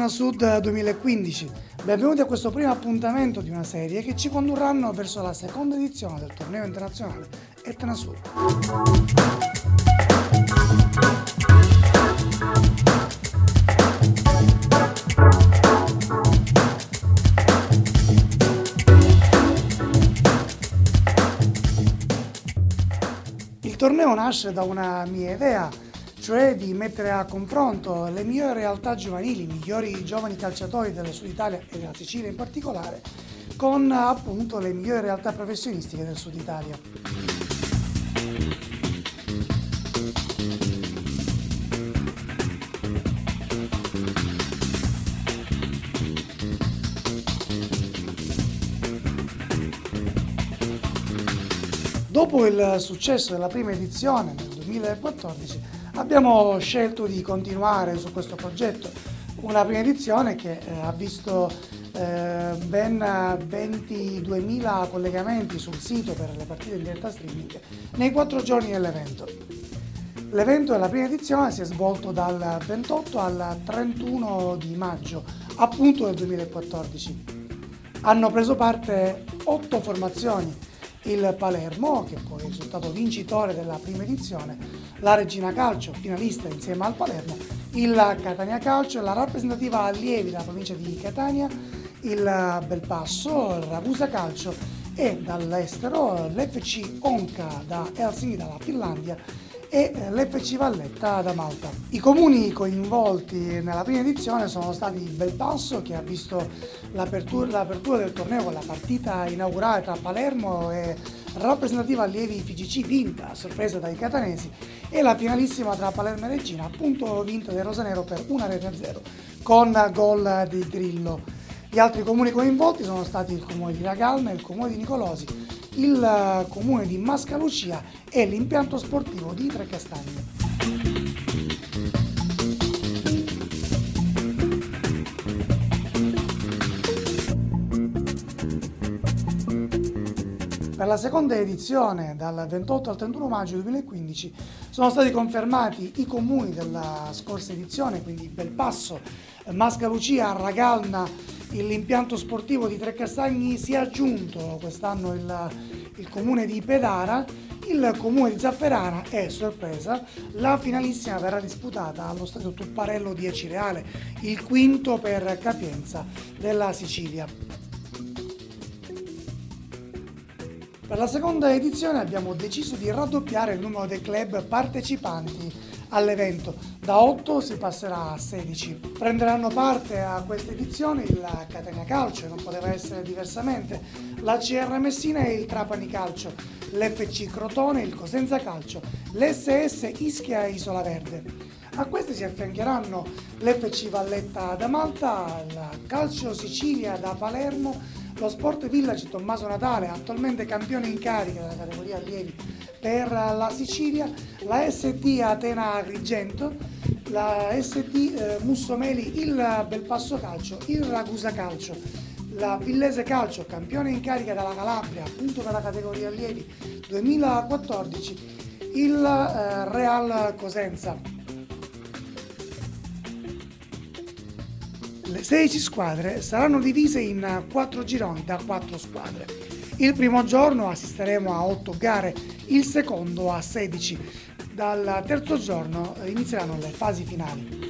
Etna Sud 2015. Benvenuti a questo primo appuntamento di una serie che ci condurranno verso la seconda edizione del torneo internazionale Etna Sud. Il torneo nasce da una mia idea, cioè di mettere a confronto le migliori realtà giovanili, i migliori giovani calciatori del Sud Italia e della Sicilia in particolare, con appunto le migliori realtà professionistiche del Sud Italia. Dopo il successo della prima edizione nel 2014 abbiamo scelto di continuare su questo progetto, una prima edizione che ha visto ben 22.000 collegamenti sul sito per le partite in diretta streaming nei 4 giorni dell'evento. L'evento della prima edizione si è svolto dal 28 al 31 di maggio, appunto del 2014. Hanno preso parte 8 formazioni: il Palermo, che poi è risultato vincitore della prima edizione, la Regina Calcio, finalista insieme al Palermo, il Catania Calcio, la rappresentativa allievi della provincia di Catania, il Belpasso, il Ragusa Calcio e dall'estero l'FC Onca da Helsinki, dalla Finlandia, e l'FC Valletta da Malta. I comuni coinvolti nella prima edizione sono stati il Belpasso, che ha visto l'apertura del torneo con la partita inaugurale tra Palermo e rappresentativa allievi FIGC vinta a sorpresa dai catanesi, e la finalissima tra Palermo e Regina, appunto vinta dai rosanero per 1-0 con gol di Grillo. Gli altri comuni coinvolti sono stati il comune di Ragalme, il comune di Nicolosi, il comune di Mascalucia e l'impianto sportivo di Trecastagni. Per la seconda edizione, dal 28 al 31 maggio 2015, sono stati confermati i comuni della scorsa edizione, quindi Belpasso, Mascalucia, Ragalna. L'impianto sportivo di Trecastagni si è aggiunto quest'anno il comune di Pedara, il comune di Zafferana e, sorpresa, la finalissima verrà disputata allo stadio Tupparello di Acireale, il quinto per capienza della Sicilia. Per la seconda edizione abbiamo deciso di raddoppiare il numero dei club partecipanti all'evento. Da 8 si passerà a 16. Prenderanno parte a questa edizione il Catania Calcio, non poteva essere diversamente, la CR Messina e il Trapani Calcio, l'FC Crotone, il Cosenza Calcio, l'SS Ischia Isola Verde. A queste si affiancheranno l'FC Valletta da Malta, il Calcio Sicilia da Palermo, lo Sport Village Tommaso Natale, attualmente campione in carica della categoria allievi per la Sicilia, la SD Atena Agrigento, la SD Mussomeli, il Belpasso Calcio, il Ragusa Calcio, la Villese Calcio, campione in carica dalla Calabria, appunto per la categoria allievi 2014, il Real Cosenza. Le 16 squadre saranno divise in 4 gironi da 4 squadre. Il primo giorno assisteremo a 8 gare, il secondo a 16. Dal terzo giorno inizieranno le fasi finali.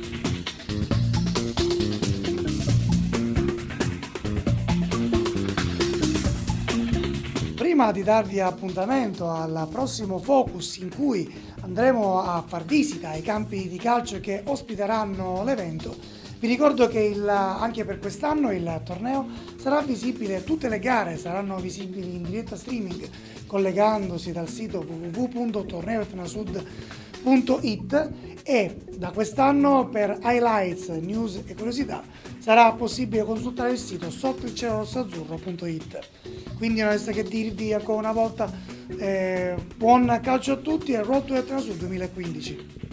Prima di darvi appuntamento al prossimo Focus, in cui andremo a far visita ai campi di calcio che ospiteranno l'evento, vi ricordo che anche per quest'anno il torneo sarà visibile, tutte le gare saranno visibili in diretta streaming collegandosi dal sito www.torneoetnasud.it, e da quest'anno per highlights, news e curiosità sarà possibile consultare il sito sottoilcielorossoazzurro.it. Quindi non resta che dirvi ancora una volta buon calcio a tutti e Road to Etna Sud 2015.